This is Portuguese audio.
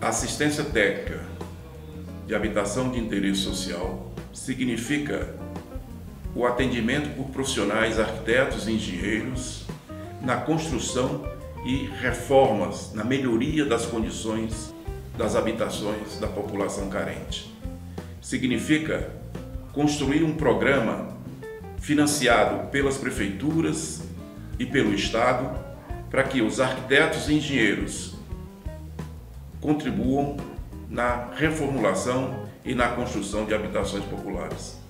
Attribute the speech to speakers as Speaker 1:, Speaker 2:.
Speaker 1: Assistência técnica de habitação de interesse social significa o atendimento por profissionais, arquitetos e engenheiros na construção e reformas, na melhoria das condições das habitações da população carente. Significa construir um programa financiado pelas prefeituras e pelo Estado para que os arquitetos e engenheiros contribuam na reformulação e na construção de habitações populares.